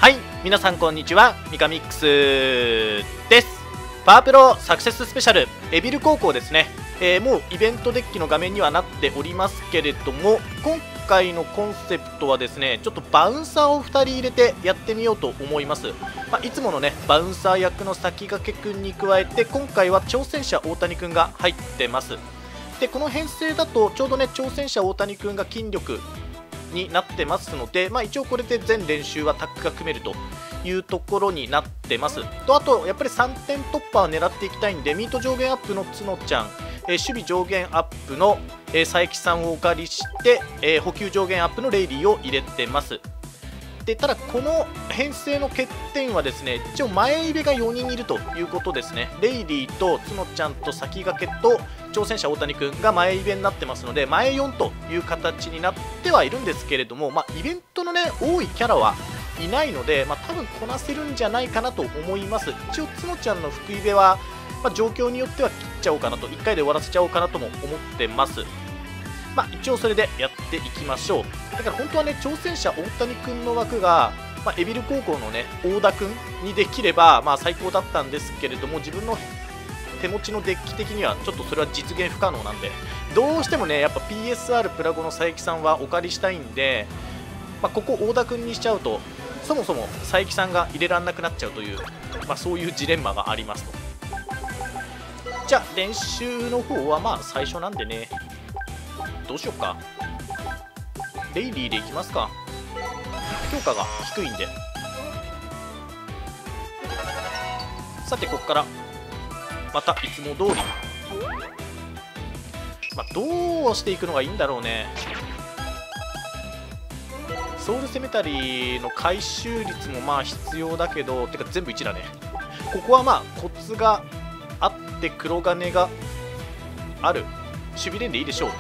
はい、皆さんこんにちは、ミカミックスです。パワープロサクセススペシャルエビル高校ですね。もうイベントデッキの画面にはなっておりますけれども、今回のコンセプトはですね、ちょっとバウンサーを2人入れてやってみようと思います。いつものねバウンサー役の先駆けくんに加えて、今回は挑戦者大谷くんが入ってます。でこの編成だとちょうどね挑戦者大谷くんが筋力になってますので、一応これで全練習はタッグが組めるというところになってますと、あとやっぱり3点突破を狙っていきたいんで、ミート上限アップの角ちゃん、守備上限アップの佐伯さんをお借りして、補給上限アップのレイリーを入れてます。でただこの編成の欠点はですね、一応前イベが4人いるということですね。レイリーと角ちゃんと先駆けと挑戦者大谷くんが前イベになってますので、前4という形になってはいるんですけれども、イベントのね多いキャラはいないので、多分こなせるんじゃないかなと思います。一応角ちゃんの福イベは、状況によっては切っちゃおうかなと、1回で終わらせちゃおうかなとも思ってます。一応それでやっていきましょう。だから本当はね挑戦者大谷くんの枠が、エビル高校のね大田くんにできれば最高だったんですけれども、自分の手持ちのデッキ的にはちょっとそれは実現不可能なんで、どうしてもねやっぱ PSR プラ5の佐伯さんはお借りしたいんで、ここ大田くんにしちゃうとそもそも佐伯さんが入れられなくなっちゃうという、そういうジレンマがありますと。じゃあ練習の方は最初なんでね、どうしよっか。レイリーでいきますか。評価が低いんで。さてここからまたいつも通り、どうしていくのがいいんだろうね。ソウルセメタリーの回収率も必要だけど、てか全部1だね。ここはコツがあって黒金がある守備連でいいでしょう。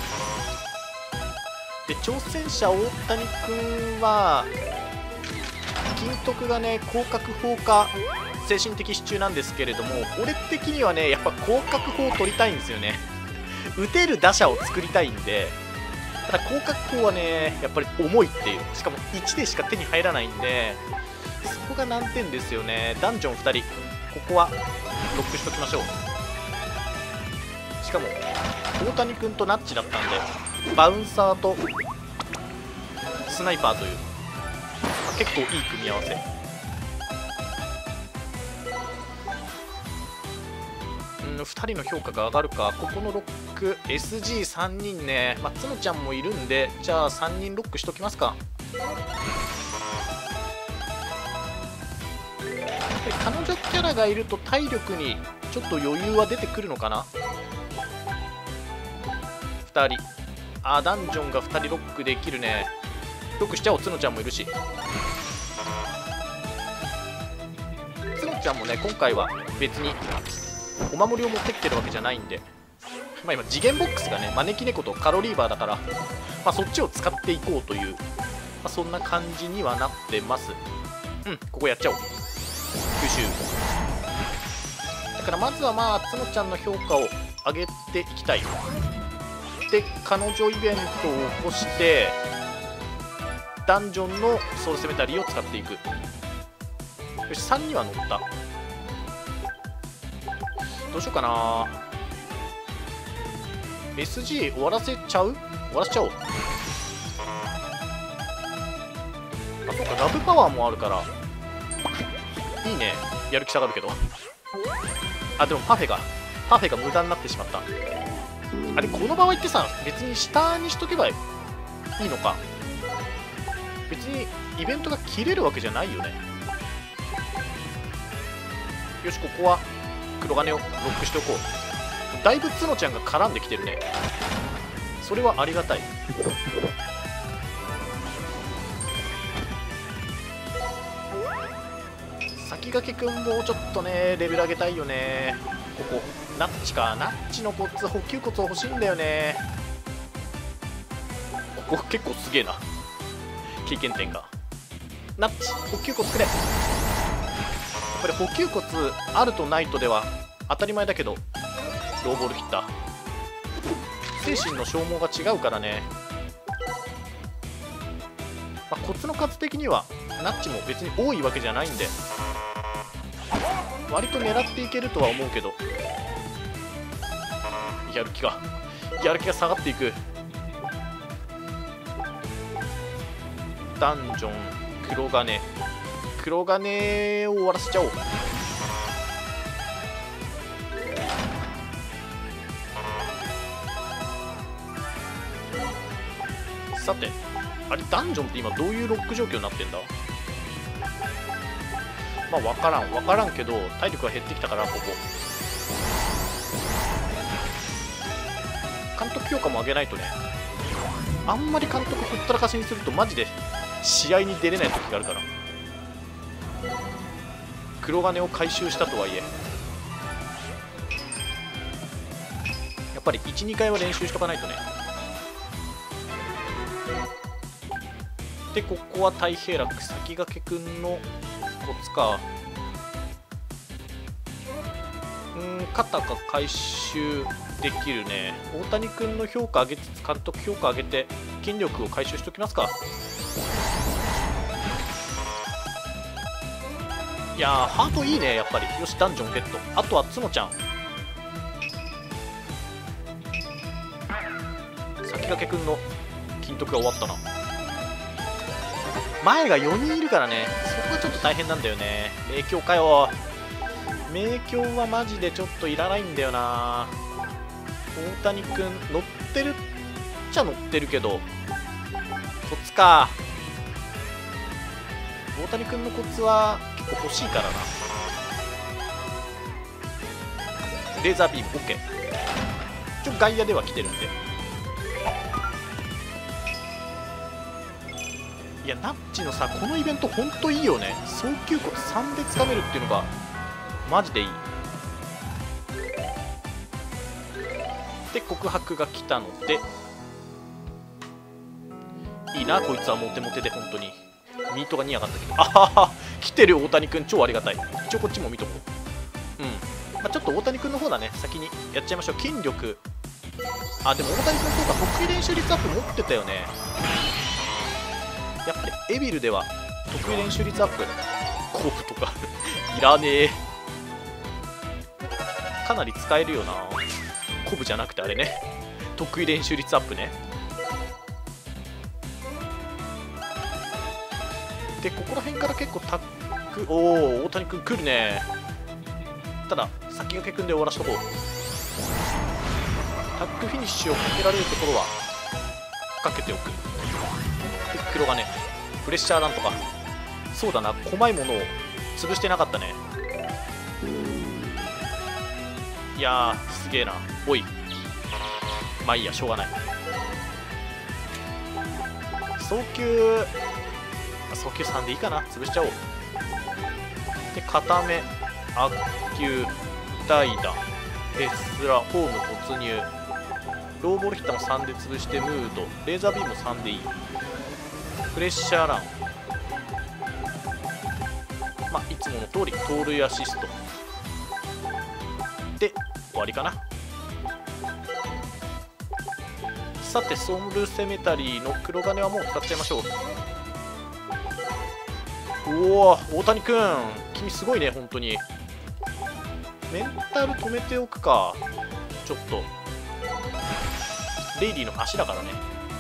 で挑戦者大谷くんは金徳がね広角砲か精神的支柱なんですけれども、俺的にはねやっぱ広角砲を取りたいんですよね。打てる打者を作りたいんで、ただ広角砲はねやっぱり重いっていう、しかも1でしか手に入らないんで、そこが難点ですよね。ダンジョン2人ここはロックしときましょう。しかも大谷くんとナッチだったんで、バウンサーとスナイパーという、結構いい組み合わせ。2人の評価が上がるか。ここのロック SG3 人ね、角ちゃんもいるんで、じゃあ3人ロックしときますか。彼女キャラがいると体力にちょっと余裕は出てくるのかな。2人ダンジョンが2人ロックできるね。ロックしちゃおう。角ちゃんもいるし、角ちゃんもね今回は別にお守りを持ってきてるわけじゃないんで、今次元ボックスがね招き猫とカロリーバーだから、そっちを使っていこうという、そんな感じにはなってます。ここやっちゃおう。吸収だから、まずは角ちゃんの評価を上げていきたい。で彼女イベントを起こしてダンジョンのソウルセメタリーを使っていく。よし3には乗った。どうしようかな。 SG 終わらせちゃう。終わらせちゃおう。そうか、ラブパワーもあるからいいね。やる気下がるけどでもパフェが無駄になってしまった。あれこの場合ってさ、別に下にしとけばいいのか。別にイベントが切れるわけじゃないよね。よしここは黒金をロックしておこう。だいぶ角ちゃんが絡んできてるね。それはありがたい。先駆けくんもちょっとねレベル上げたいよね。ここナッチか。ナッチのコツ補給コツ欲しいんだよね。ここ結構すげえな経験点が。ナッチ補給コツくれ。やっぱり補給コツあるとないとでは当たり前だけど、ローボールヒッター精神の消耗が違うからね。 まあ、コツの数的にはナッチも別に多いわけじゃないんで割と狙っていけるとは思うけど、やる気が下がっていく。ダンジョン黒金を終わらせちゃおう。さてあれダンジョンって今どういうロック状況になってんだ。まあ分からんけど体力が減ってきたからここ監督評価も上げないとね。あんまり監督ほったらかしにするとマジで試合に出れない時があるから。黒金を回収したとはいえやっぱり 1,2 回は練習しとかないとね。でここは太平楽先駆けくんのコツか。肩が回収できるね。大谷くんの評価上げつつ監督評価上げて筋力を回収しておきますか。いやーハートいいねやっぱり。よしダンジョンゲット。あとは角ちゃん先駆けくんの筋トクが終わったな。前が4人いるからねそこがちょっと大変なんだよね。名鏡かよ。名鏡はマジでちょっといらないんだよな。大谷くん乗ってるっちゃ乗ってるけどコツか。大谷くんのコツは結構欲しいからな。レーザービーム OK。外野では来てるんで。いやナッチのさこのイベントほんといいよね。送球コツ3でつかめるっていうのがマジでいい。で告白が来たのでいいなこいつはモテモテで本当に。ミートが2上がったけどあはは来てる大谷くん超ありがたい。一応こっちも見とこう。まあ、ちょっと大谷くんの方だね先にやっちゃいましょう。筋力でも大谷くんそうか得意練習率アップ持ってたよね。やっぱりエビルでは得意練習率アップコブとかいらねえ。かなり使えるよな。コブじゃなくてあれね得意練習率アップね。でここら辺から結構タック大谷くん来るね。ただ先駆けくんで終わらしとこう。タックフィニッシュをかけられるところはかけておく。で黒がねプレッシャーなんとか。そうだな細いものを潰してなかったね。いやーすげえな。おいまあいいやしょうがない。送球3でいいかな。潰しちゃおう。で固め悪球代打ヘスラホーム突入ローボールヒッターも3で潰してムードレーザービーム3でいい。プレッシャーランまあいつもの通り盗塁アシストで終わりかな。さてソウルセメタリーの黒金はもう使っちゃいましょう。おお大谷くん君すごいね本当に。メンタル止めておくか。ちょっとレイリーの足だからね。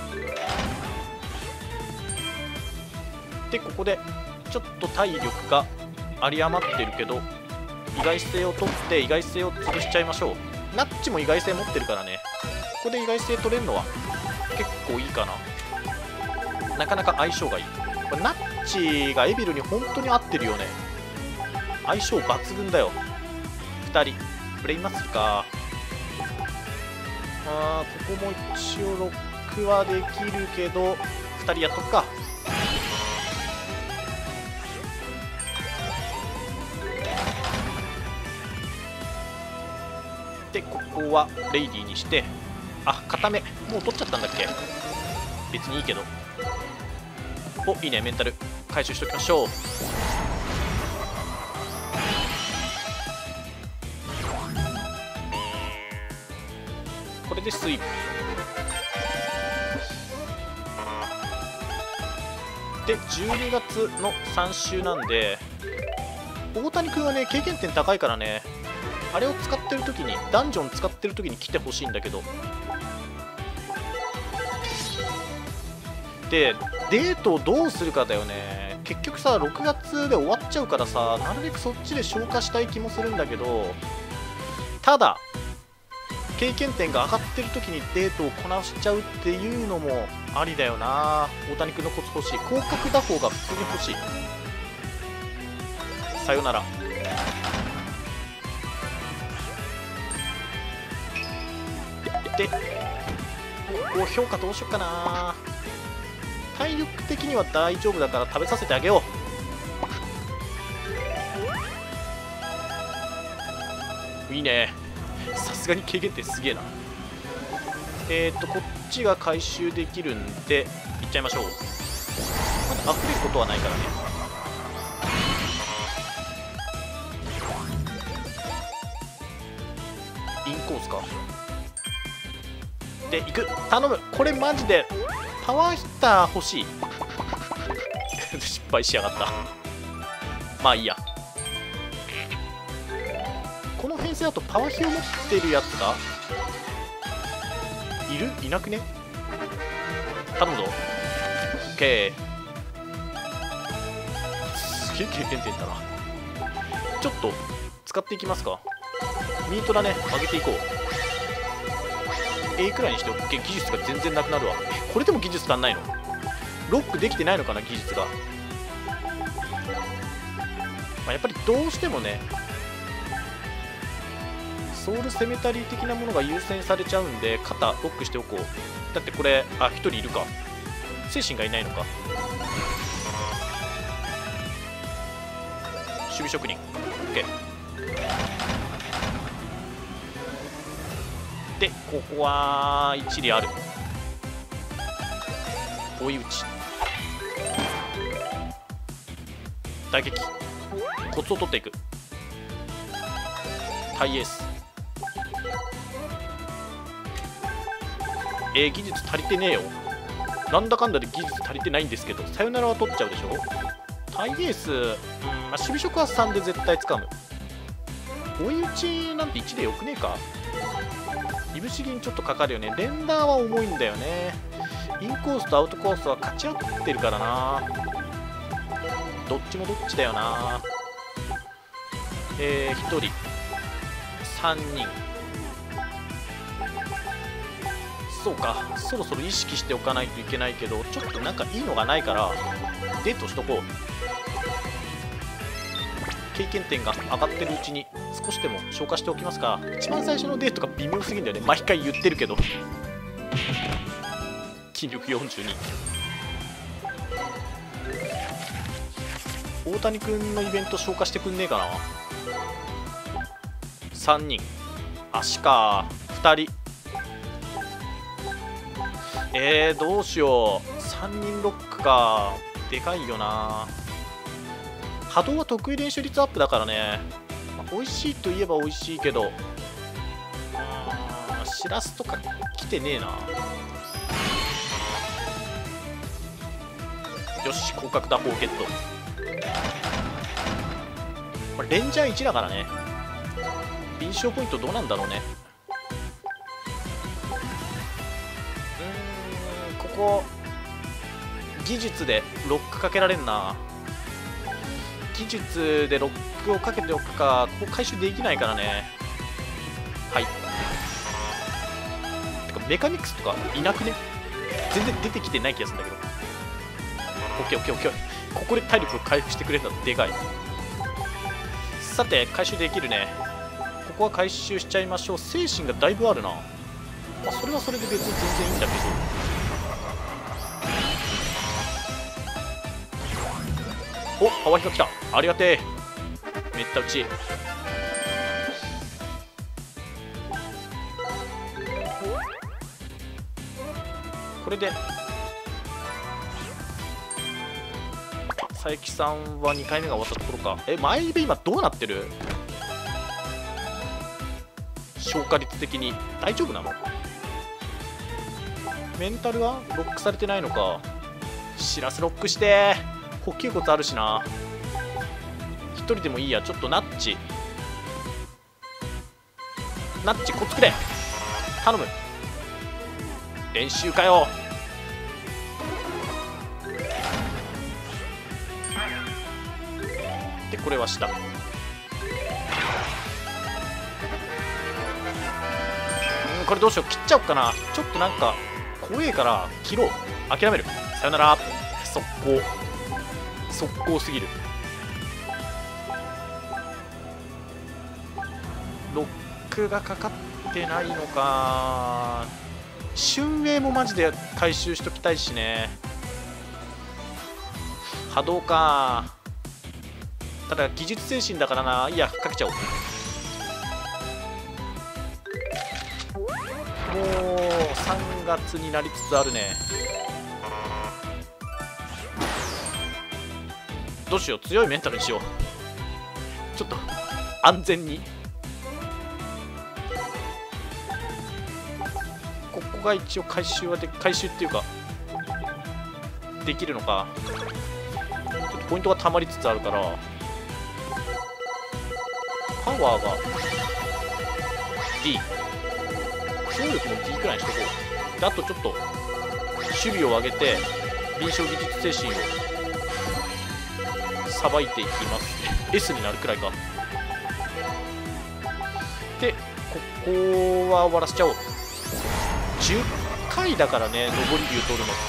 でここでちょっと体力が有り余ってるけど意外性を取って意外性を潰しちゃいましょう。ナッチも意外性持ってるからねここで意外性取れるのは結構いいかな。なかなか相性がいい。これナッチがエビルに本当に合ってるよね。相性抜群だよ。2人プレイマッスルか。ここも一応ロックはできるけど2人やっとくか。でここはレイディーにして固めもう取っちゃったんだっけ。別にいいけどいいねメンタル回収しておきましょう。これでスイープで12月の3週なんで、大谷君はね経験点高いからね、あれを使ってる時に、ダンジョン使ってる時に来てほしいんだけど。でデートをどうするかだよね。結局さ6月で終わっちゃうからさ、なるべくそっちで消化したい気もするんだけど、ただ経験点が上がってる時にデートをこなしちゃうっていうのもありだよな。大谷君のコツ欲しい。広角打法が普通に欲しい。さよなら。でここ評価どうしよっかな。体力的には大丈夫だから食べさせてあげよう。いいね。さすがに経験点すげえな。こっちが回収できるんでいっちゃいましょう。まだ溢れることはないからね。インコースか。で行く。頼む。これマジでパワーヒッター欲しい。失敗しやがった。まあいいや。この編成だとパワーヒを持ってるやつがいる？いなくね？頼むぞ。 OK。 すげえ経験点だな。ちょっと使っていきますか。ミートだね、上げていこう。 A くらいにしておけ。技術が全然なくなるわ。これでも技術足んないの？ロックできてないのかな、技術が。まあ、やっぱりどうしてもねソウルセメタリー的なものが優先されちゃうんで、肩ロックしておこう。だってこれ1人いるか。精神がいないのか。守備職人 OK。 でここは一理ある。追い打ち、打撃、コツを取っていく。タイエース。技術足りてねえよ。なんだかんだで技術足りてないんですけど、さよならは取っちゃうでしょ。タイエース、守備職は3で絶対掴む。追い打ちなんて1でよくねえか。いぶし銀ちょっとかかるよね。連打は重いんだよね。インコースとアウトコースは勝ち合ってるからな。どっちもどっちだよな。1人3人。そうか、そろそろ意識しておかないといけないけど、ちょっとなんかいいのがないからデートしとこう。経験点が上がってるうちに少しでも消化しておきますか。一番最初のデートが微妙すぎるんだよね。毎回言ってるけど。筋力42。大谷君のイベント消化してくんねえかな。3人足か。2人どうしよう。3人ロックか。でかいよな。波動は得意練習率アップだからね、美味しいといえば美味しいけど、しらすとか来てねえな。よし、広角打法ゲット。これレンジャー1だからね。印象ポイントどうなんだろうね。ここ技術でロックかけられんな。技術でロックをかけておくか。ここ回収できないからね。はい。てかメカニクスとかいなくね。全然出てきてない気がするんだけど。オッケーオッケーオッケー。ここで体力を回復してくれたらでかい。さて回収できるね。ここは回収しちゃいましょう。精神がだいぶあるな。それはそれで別に全然いいんだけど。お、パワーヒが来た。ありがてえ。めった打ち。これで佐伯さんは2回目が終わったところか。前指今どうなってる？消化率的に大丈夫なの？メンタルはロックされてないのか。 しらすロックして補給骨あるしな。一人でもいいや。ちょっとナッチコツくれ頼む。練習かよ。でこれは下。これどうしよう。切っちゃおうかな。ちょっとなんか怖えから切ろう。諦める。さよなら。速攻すぎる。ロックがかかってないのか。春英もマジで回収しときたいしね。波動か。ただ技術精神だからな。いやかけちゃおう。もう3月になりつつあるね。どうしよう。強いメンタルにしよう。ちょっと安全に。ここが一応回収っていうかできるのか。ちょっとポイントが溜まりつつあるからパワーが D、 総力も D くらいにしとこう。であとちょっと守備を上げて臨床技術精神をさばいていきます。S になるくらいか。でここは終わらせちゃおう。10回だからね、上り竜取るのって。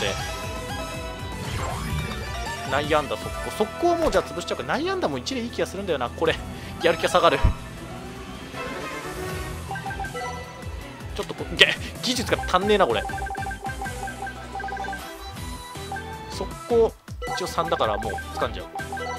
内野安打速攻はもうじゃあ潰しちゃうか。内野安打も1でいい気がするんだよな。これやる気が下がる。ちょっと技術が足んねえなこれ。速攻一応3だからもう掴んじゃう。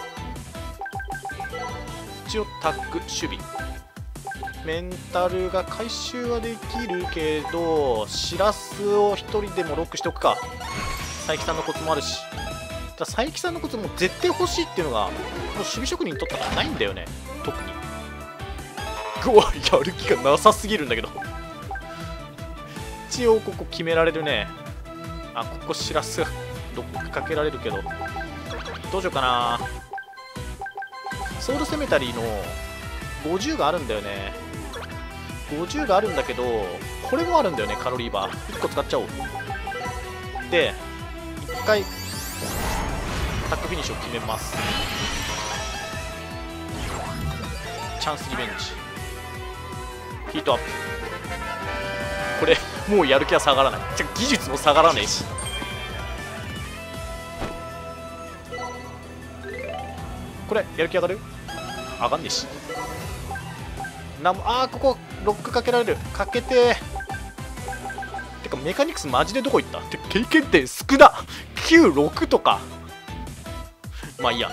一応タッグ守備メンタルが回収はできるけど、しらすを1人でもロックしておくか。佐伯さんのコツもあるし。だ佐伯さんのコツも絶対欲しいっていうのがもう守備職人にとったからないんだよね。特にうわやる気がなさすぎるんだけど。一応ここ決められるね。あ、ここしらすロックかけられるけどどうしようかな。ソウルセメタリーの50があるんだよね。50があるんだけどこれもあるんだよね。カロリーバー1個使っちゃおう。で1回タックフィニッシュを決めます。チャンスリベンジヒートアップ。これもうやる気は下がらない。技術も下がらねえし。これやる気上がる？上がんねえし。ここロックかけられる。かけててかメカニクスマジでどこ行ったって。経験点少な96とか。まあいいや。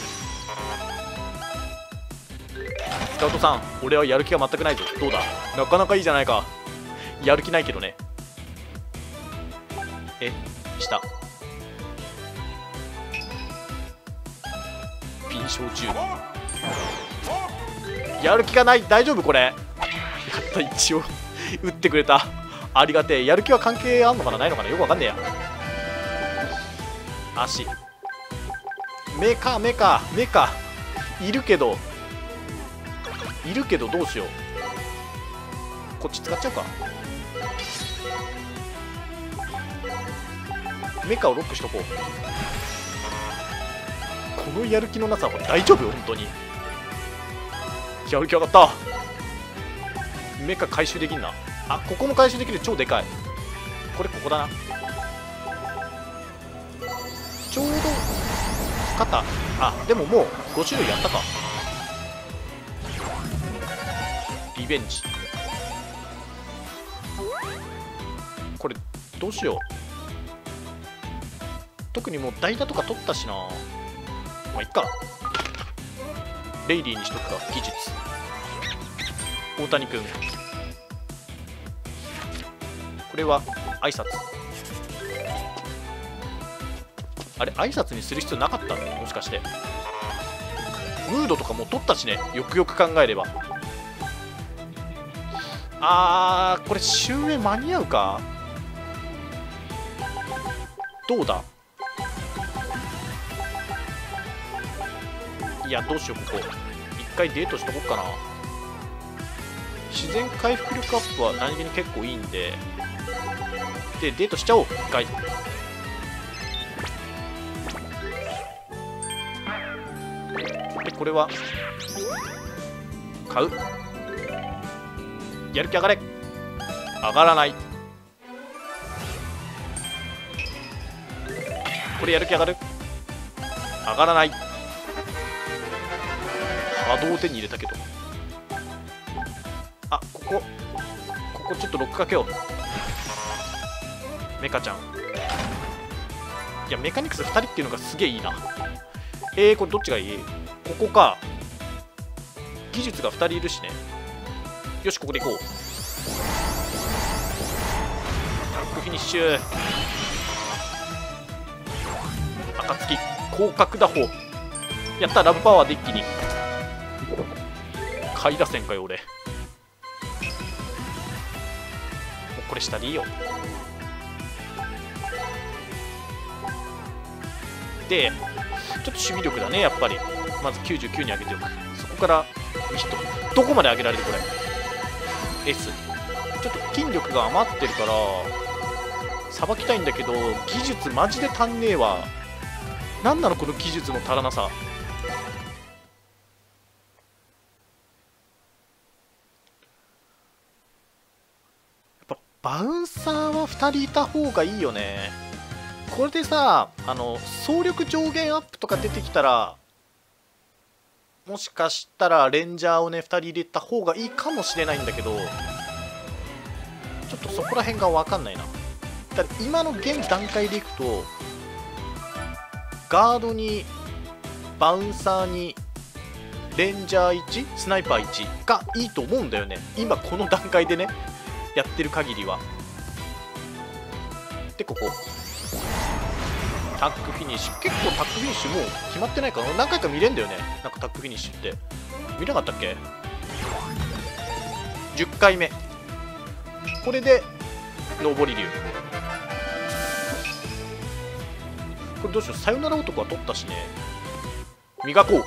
スカウトさん俺はやる気が全くないぞ。どうだ、なかなかいいじゃないか。やる気ないけどね。下ピン焼酎。やる気がない。大丈夫これ。やった一応打ってくれた。ありがてえ。やる気は関係あんのかなないのかなよくわかんねえや。足目かいるけどどうしよう。こっち使っちゃうか。メカをロックしとこう。このやる気のなさは大丈夫本当に。やる気上がった。メカ回収できんな。あ、ここも回収できる。超でかい。これここだな。ちょうど肩。あ、でももう5種類やったか。リベンジ。これどうしよう。特にもう代打とか取ったしな。まあいっか。レイリーにしとくか。技術大谷君。これは挨拶。あれ挨拶にする必要なかったのもしかして。ムードとかもう取ったしね。よくよく考えれば。これ終焉間に合うか。どうだ。 やどうしよう、ここ一回デートしとこっかな。自然回復力アップは何気に結構いいんで、でデートしちゃおう一回。でこれは買う。やる気上がれ。上がらない。これやる気上がる。上がらない。波動を手に入れたけど、あ、ここちょっとロックかけよう。メカちゃん、いやメカニクス2人っていうのがすげえいいな。これどっちがいい？ここか。技術が2人いるしね。よし、ここで行こう。タンクフィニッシュ。暁広角打法やった。ラブパワーで一気に下位打線かよ俺。もうこれ下でいいよ。でちょっと守備力だねやっぱり。まず99に上げておく。そこから2ヒット。どこまで上げられるこれ。 S ちょっと筋力が余ってるからさばきたいんだけど、技術マジで足んねえわ。なんなのこの技術の足らなさ。やっぱバウンサーは2人いた方がいいよね。これでさ、総力上限アップとか出てきたら、もしかしたらレンジャーをね2人入れた方がいいかもしれないんだけど、ちょっとそこら辺が分かんないな。だから今の現段階でいくと、ガードにバウンサーにレンジャー1スナイパー1がいいと思うんだよね、今この段階でねやってる限りは。でここタックフィニッシュ、結構タックフィニッシュもう決まってないかな。何回か見れんだよね、なんかタックフィニッシュって見なかったっけ。10回目これで上り竜。これどうしよう、さよなら男は取ったしね。磨こう。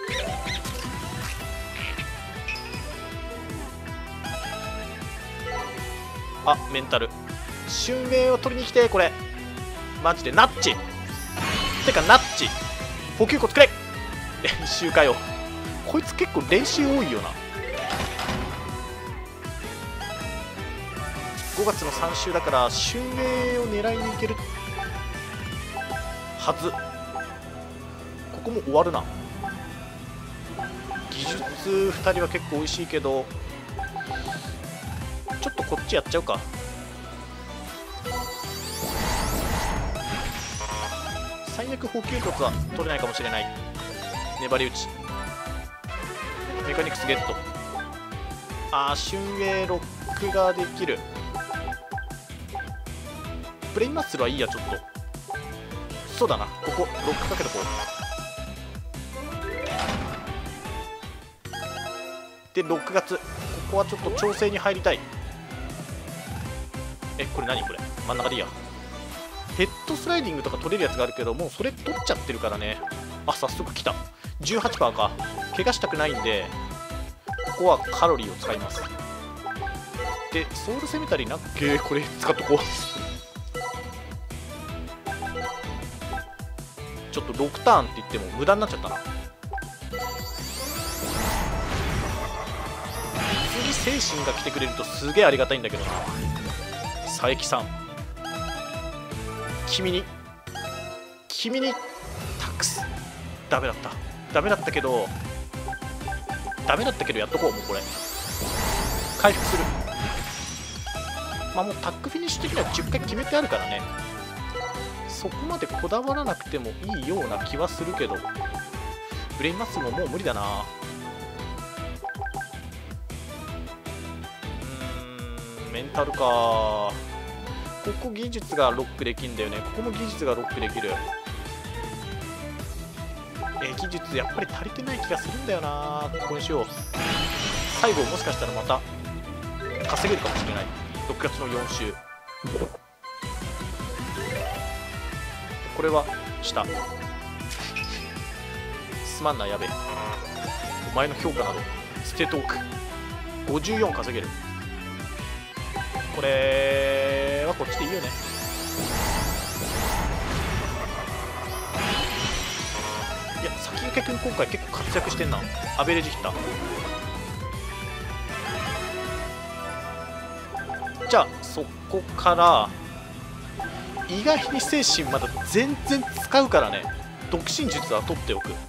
あ、メンタル春明を取りに来て。これマジでナッチてかナッチ補給庫作れ。練習かよ、こいつ結構練習多いよな。5月の3週だから春明を狙いに行けるはず。ここも終わるな。技術2人は結構美味しいけど、ちょっとこっちやっちゃうか。最悪補給骨は取れないかもしれない。粘り打ちメカニクスゲット。春英ロックができる。ブレインマッスルはいいや。ちょっとそうだな、ここロックかけとこう。で6月ここはちょっと調整に入りたい。これ何これ、真ん中でいいや。ヘッドスライディングとか取れるやつがあるけど、もうそれ取っちゃってるからね。あ、早速来た。18%か。怪我したくないんでここはカロリーを使います。でソウルセメタリーなっけ、これ使っとこう。ちょっと6ターンって言っても無駄になっちゃったな。次精神が来てくれるとすげえありがたいんだけどな。佐伯さん、君に託す。ダメだったけどやっとこう。もうこれ回復する。まあもうタックフィニッシュ的には10回決めてあるからね、そこまでこだわらなくてもいいような気はするけど、ブレインマッスルももう無理だな。メンタルか。ここ技術がロックできるんだよね。ここも技術がロックできる。技術やっぱり足りてない気がするんだよな。ここにしよう。最後もしかしたらまた稼げるかもしれない。6月の4週これは下。 すまんな、やべえ。お前の評価など捨てておく。54稼げる。これはこっちでいいよね。いや、先駆け君今回結構活躍してんな。アベレージヒッター。じゃあそこから意外に精神まだ全然使うからね。独身術は取っておく。ヒ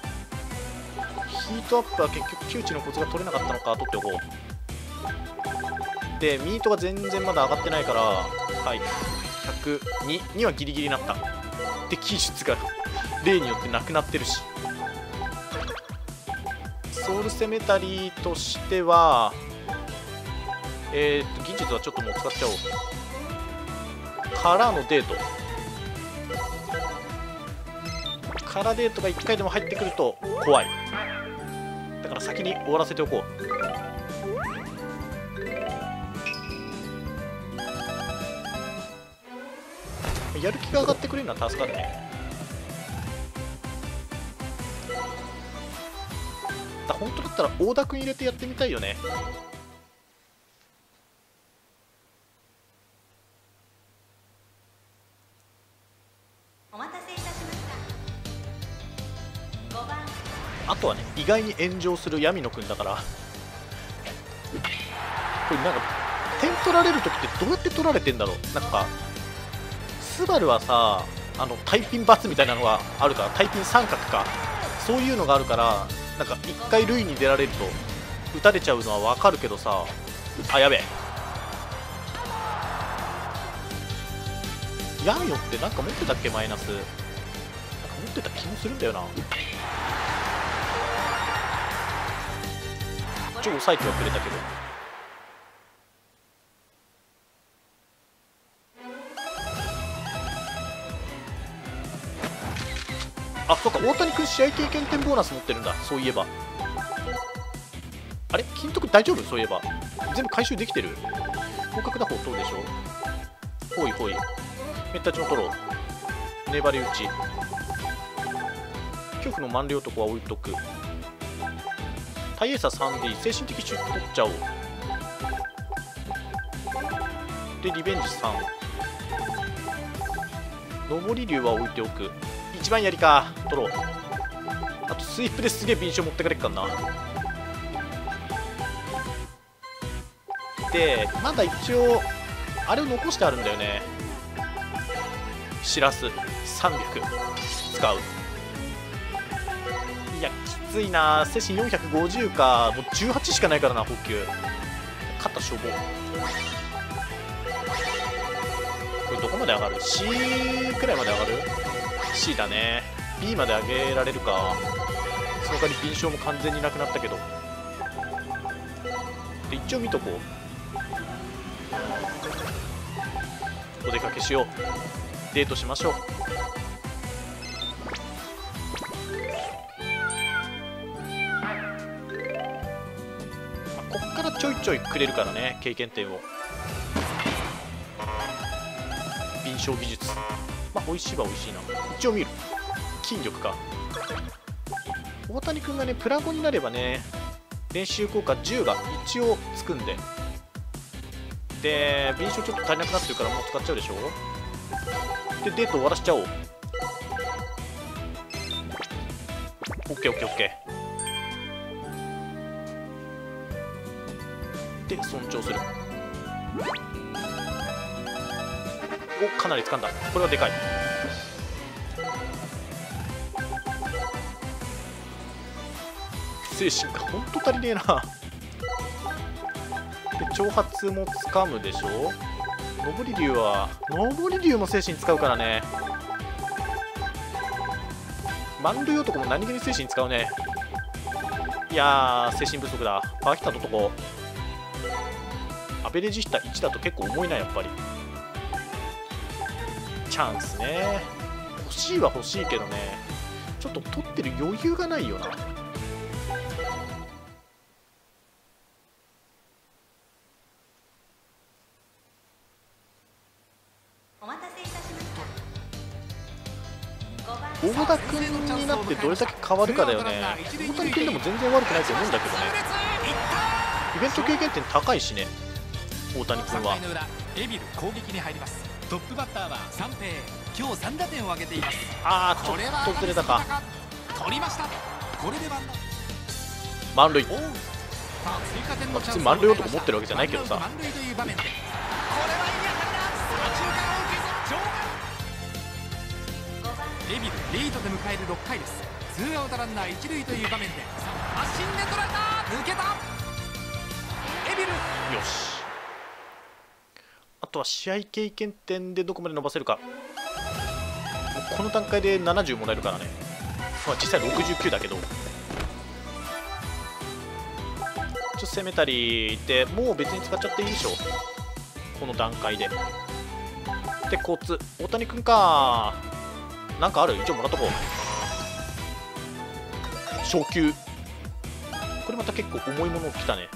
ートアップは結局窮地のコツが取れなかったのか、取っておこう。でミートが全然まだ上がってないから、はい、102にはギリギリになった。で技術が例によってなくなってるし、ソウルセメタリーとしては技術はちょっともう使っちゃおう。からのデートからデートが1回でも入ってくると怖い。だから先に終わらせておこう。やる気が上がってくれるのは助かるね。本当だったら大田君入れてやってみたいよね。あとはね、意外に炎上する闇野くんだから。これなんか点取られる時ってどうやって取られてんだろう。なんかスバルはさ、タイピン×みたいなのがあるから、タイピン三角か、そういうのがあるから、なんか一回塁に出られると打たれちゃうのは分かるけどさ。あ、やべえ。闇野ってなんか持ってたっけ、マイナス。なんか持ってた気もするんだよな。ちょ抑えてはくれたけど。あ、そっか、大谷君試合経験点ボーナス持ってるんだ、そういえば。あれ、金徳大丈夫？そういえば全部回収できてる。広角打法どうでしょう。ほいほい、めったちも取ろう。粘り打ち、恐怖の満了男は置いとく。タイエーサー 3D 精神的シュッと取っちゃおう。でリベンジ3、上り竜は置いておく。一番やりか取ろう。あとスイープですげえ敏捷持ってかれっかんな。でまだ一応あれを残してあるんだよね。しらす300使う。いやきついな。精神450か。もう18しかないからな補給。肩しょぼ。これどこまで上がる？ C くらいまで上がる？ C だね。 B まで上げられるか。その代わり敏捷も完全になくなったけど。で一応見とこう。お出かけしよう。デートしましょう。こっからちょいちょいくれるからね、経験点を。敏捷技術、まあ美味しいは美味しいな。一応見る。筋力か。大谷君がねプラ5になればね、練習効果10が一応つくんで。で敏捷ちょっと足りなくなってるからもう使っちゃうでしょ。でデート終わらしちゃおう。オッケーオッケーオッケー。で尊重する。お、かなり掴んだ。これはでかい。精神がほんと足りねえな。で挑発も掴むでしょ。上り竜は上り竜も精神使うからね。満塁男も何気に精神使うね。いやー精神不足だ。パワーヒッター取っとこう。アベレージヒッター1だと結構重いなやっぱり。チャンスね。欲しいは欲しいけどね、ちょっと取ってる余裕がないよな。大坪田君になってどれだけ変わるかだよね。大谷君でも全然悪くないと思うんだけどね。イベント経験点高いしね、大谷君は。 エビル攻撃に入ります。トップバッターは三平、今日3打点を挙げています。 ああ、ちょっとずれたか。 取りました。これで満塁。 追加普通満塁男持ってるわけじゃないけどさ。 満塁という場面で、これは左中間を受けず場外。エビルリードで迎える6回です。ツーアウトランナー一塁という場面で発進で捉えた、抜けた。エビルよし。あとは試合経験点でどこまで伸ばせるか。もうこの段階で70もらえるからね。まあ実際69だけど、ちょっと攻めたりでもう別に使っちゃっていいでしょ、この段階で。で交通、大谷君か。なんかある？一応もらっとこう。初球、これまた結構重いもの来たね。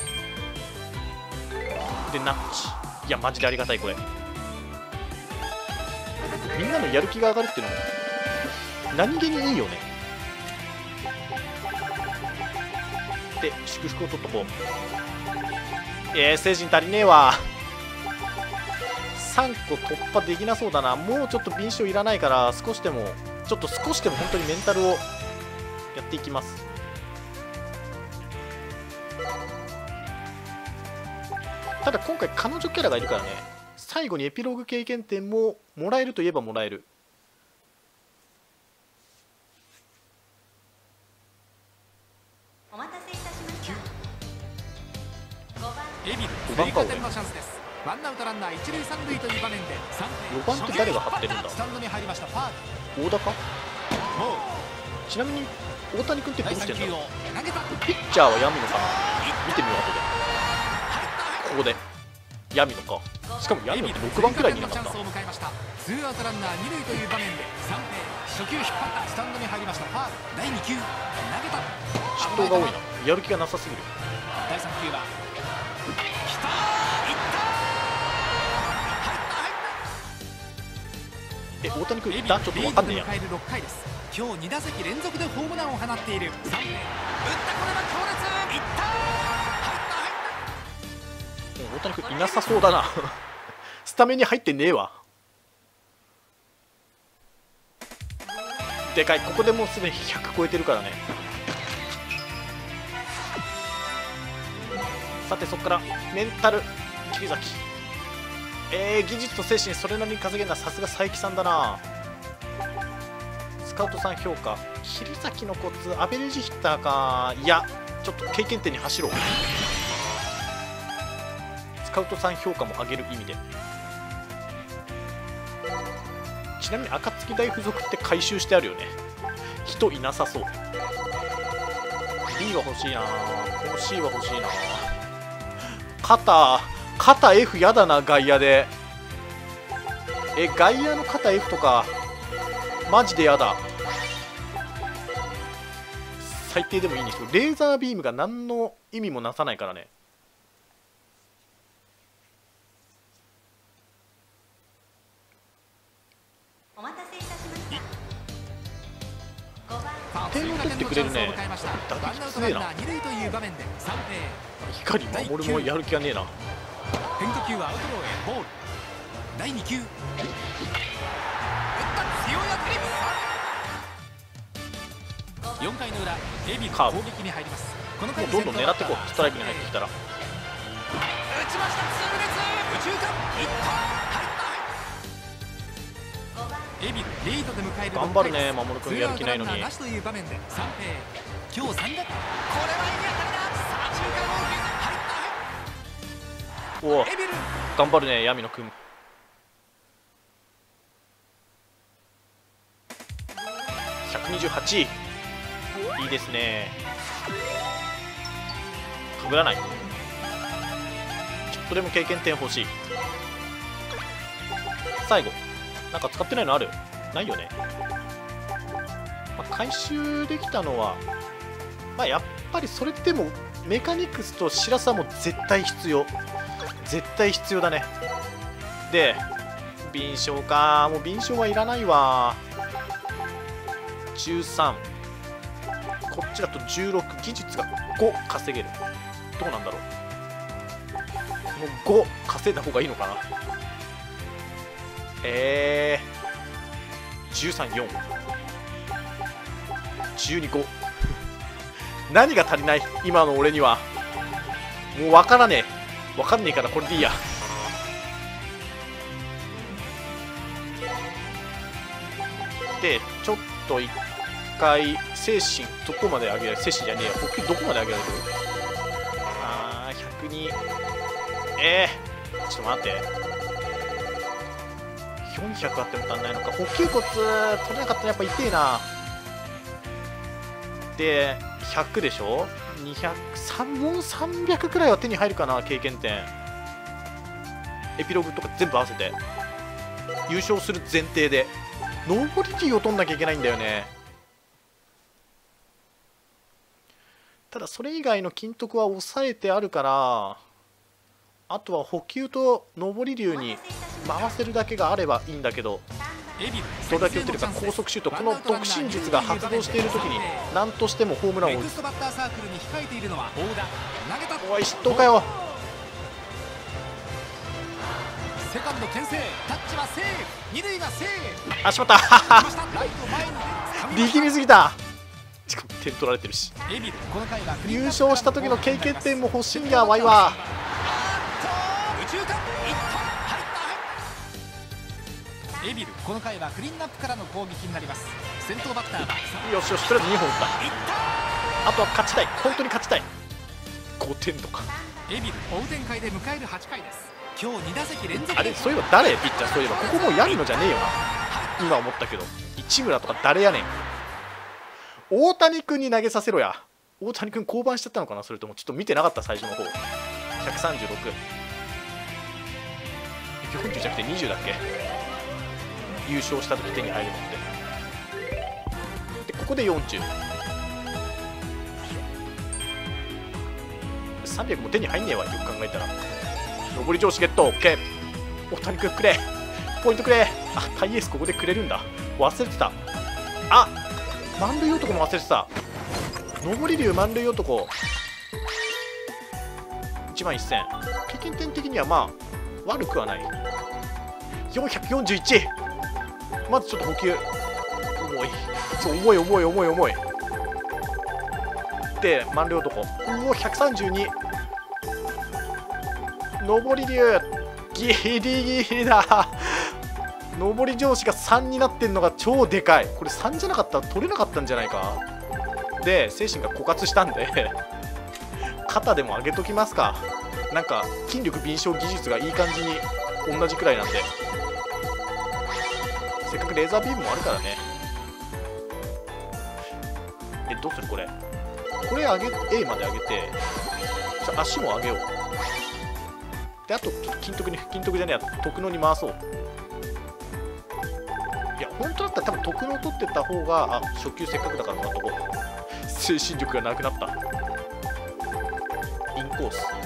でナッチ、いやマジでありがたい。これみんなのやる気が上がるっていうのも何気にいいよね。で祝福を取っとこう。精神足りねえわ。3個突破できなそうだな。もうちょっと敏捷いらないから、少しでも本当にメンタルをやっていきます。ただ今回彼女キャラがいるからね、最後にエピローグ経験点ももらえるといえばもらえる。 お待たせいたしました。 エビル 5番か俺。 追加点のチャンスです。ワンアウトランナー一塁三塁という場面で 4番って誰が張ってるんだ。 スタンドに入りました。ファール。 大田か。 もうちなみに大谷君ってどうしてんだろう。 投げた。 ピッチャーはヤミノかな。見てみよう後で。ここでヤミノか。しかもヤミノって6番くらいにいなかった。 ツーアウトランナー二塁という場面で三平、初球引っ張った。スタンドに入りました。ファール。第2球投げた。 失投が多いな。やる気がなさすぎる。 第3球はきたー、いったー、入った。 大谷君いったちょっと分かんねえや。 6回です。今日2打席連続でホームランを放っている三平、打った。これは強烈。いったー、入った。 大谷君いなさそうだな。スタメンに入ってねえわ。でかい。ここでもうすでに100超えてるからね。さてそこからメンタル桐崎、技術と精神それなりに稼げるのはさすが佐伯さんだな。スカウトさん評価、桐崎のコツアベレージヒッターか。いやちょっと経験点に走ろう。スカウトさん評価も上げる意味で。ちなみに暁大附属って回収してあるよね。人いなさそう。 B は欲しいな。この C は欲しいな。肩 F やだな。外野で外野の肩 F とかマジでやだ。最低でもいいんですよ。レーザービームが何の意味もなさないからね。 お待たせいたしました。 点を取ってくれるね。打撃強えな。光守もやる気がねえな。 変化球はアウトローへボール。第2球打った。強い当たり。4回の裏、エビが攻撃に入ります。この回もうどんどん狙っていこう。ストライクに入ってきたら打ちました。痛烈。右中間いった。エビルリードで迎える。 頑張るね守君、やる気ないのに。 なしという場面で三平、今日3打点。これはいい当たりだ。左中間を受けず入った。 おお頑張るね闇野君。128、いいですね。かぶらない。ちょっとでも経験点欲しい。最後なんか使ってないのある？ないよね。回収できたのはやっぱりそれでもメカニクスと白さも絶対必要だね。で敏捷か。もう敏捷はいらないわ。 13、こっちだと16、技術が5稼げる。どうなんだろう、この5稼いだ方がいいのかな。13、4、12、5何が足りない今の俺には。もう分からねえ、分かんねえからこれでいいや。でちょっと一回精神どこまで上げられる、精神じゃねえや、呼吸どこまで上げられる。102、ちょっと待って、400あっても足んないのか。呼吸骨取れなかったらやっぱ痛えな。で100でしょ、200、もう300くらいは手に入るかな。経験点、エピローグとか全部合わせて優勝する前提でノーボリティを取んなきゃいけないんだよね。ただそれ以外の金徳は抑えてあるから、あとは補給と上り竜に回せるだけがあればいいんだけど、どれだけ打てるか。高速シュート、この独身術が発動している時に何としてもホームランを打つ。おい、失投かよ。 セカンド牽制、タッチはセーフ、二塁がセーフ。 あ、しまった力みすぎた。点取られてるし、優勝した時の経験点も欲しいんやわいわ。 エビル、この回はクリーンアップからの攻撃になります。先頭バッターはよしよし、とりあえず2本打った。あとは勝ちたい、本当に勝ちたい。5点とか。 エビル、追う展開で迎える8回です。今日2打席連続。 あれ、そういえば誰ピッチャー、そういえばここもうヤミのじゃねえよな。今思ったけど、市村とか誰やねん。大谷君に投げさせろや。大谷君降板しちゃったのかな、それともちょっと見てなかった、最初の方。136、40じゃなくて20だっけ、優勝した時手に入るのって。でここで40、300も手に入んねえわ、よく考えたら。上り調子ゲット OK。 大谷君くれ、ポイントくれ。あ、タイエースここでくれるんだ、忘れてた。あ、満塁男も忘れてた。上り竜満塁男1万1000、経験点的にはまあ悪くはない。441、まずちょっと補給重い、そう重い重い重い重い。で満塁男、うお132、上り竜ギリギリだ。上り上司が3になってんのが超でかい。これ3じゃなかったら取れなかったんじゃないか。で精神が枯渇したんで肩でも上げときますか。なんか筋力敏捷技術がいい感じに同じくらいなんで、せっかくレーザービームもあるからね。どうするこれ、これ上げ A まで上げて、足も上げよう。であとちょっと金徳じゃねえや、徳能に回そう。いや本当だったら多分徳能取ってった方が、あ、初級せっかくだから回っとこう。精神力がなくなった。インコース、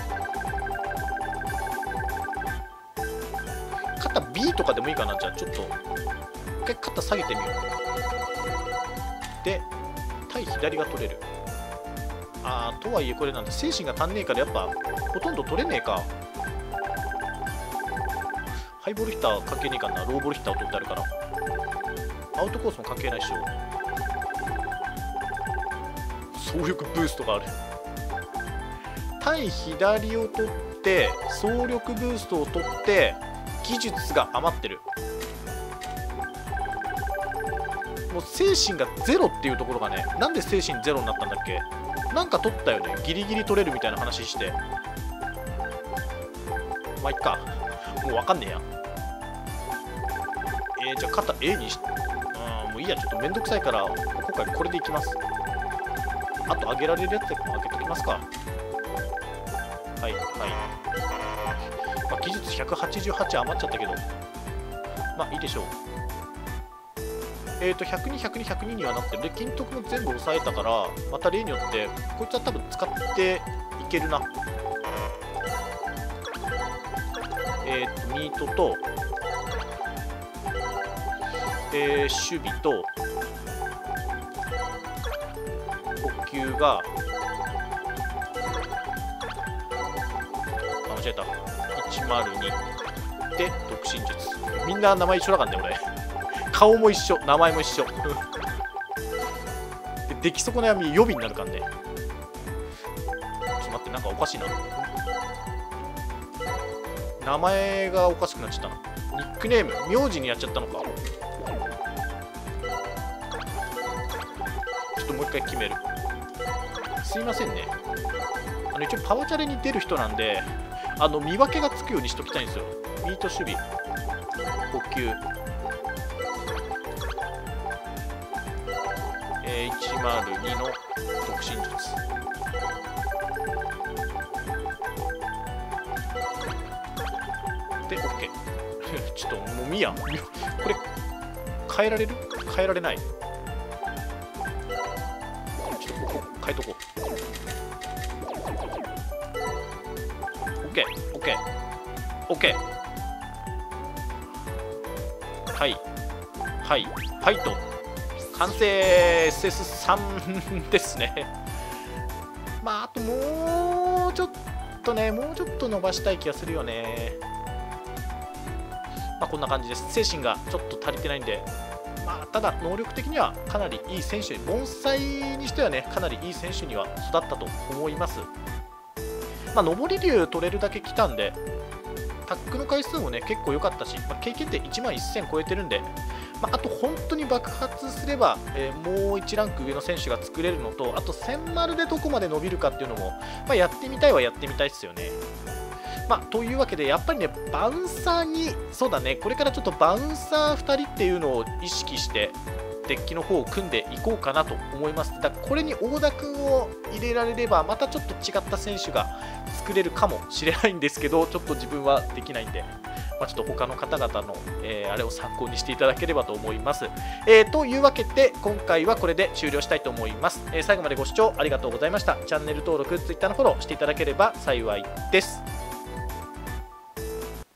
肩 B とかでもいいかな。じゃあちょっと一回肩下げてみよう。で対左が取れる。あー、とはいえこれなんで精神が足んねえからやっぱほとんど取れねえか。ハイボールヒッター関係ねえかな。ローボールヒッターを取ってあるから。アウトコースも関係ないっしょ。走力ブーストがある。対左を取って走力ブーストを取って技術が余ってる。もう精神がゼロっていうところがね、なんで精神ゼロになったんだっけ。なんか取ったよね、ギリギリ取れるみたいな話して。まあいっか、もう分かんねえや。じゃあ肩 A にして、もういいや、ちょっとめんどくさいから今回これでいきます。あと上げられるやつでも上げときますか。はいはい、まあ、技術188余っちゃったけどまあいいでしょう。102、102、102にはなってる。で金徳も全部抑えたから、また例によってこいつは多分使っていけるな。ミートと守備と補給が間違えた102で独身術。みんな名前一緒だからね俺顔も一緒名前も一緒で出来損ないは予備になるからね。ちょっと待って、なんかおかしいな、名前がおかしくなっちゃったな。ニックネーム名字にやっちゃったのか。ちょっともう一回決める。すいませんね、一応パワチャレに出る人なんで見分けがつくようにしときたいんですよ。ミート守備補給102の独身術で OK ちょっともう見やこれ変えられる？変えられない。ちょっとここ変えとこう。 OK はいはいはいと完成 SS3 ですね。まああともうちょっとね、もうちょっと伸ばしたい気がするよね。まあこんな感じです。精神がちょっと足りてないんで、まあただ能力的にはかなりいい選手、盆栽にしてはねかなりいい選手には育ったと思います。まあ上り竜取れるだけ来たんで、タックの回数もね結構良かったし、まあ、経験点1万1000超えてるんで、まあ、あと本当に爆発すれば、もう1ランク上の選手が作れるのと、あと1000丸でどこまで伸びるかっていうのも、まあ、やってみたいはやってみたいですよね。まあ、というわけでやっぱりねバウンサーに、そうだね、これからちょっとバウンサー2人っていうのを意識してデッキの方を組んでいこうかなと思います。だからこれに大田君を入れられればまたちょっと違った選手が作れるかもしれないんですけど、ちょっと自分はできないんで、まあ、ちょっと他の方々の、あれを参考にしていただければと思います。というわけで今回はこれで終了したいと思います。最後までご視聴ありがとうございました。チャンネル登録、Twitter のフォローしていただければ幸いです。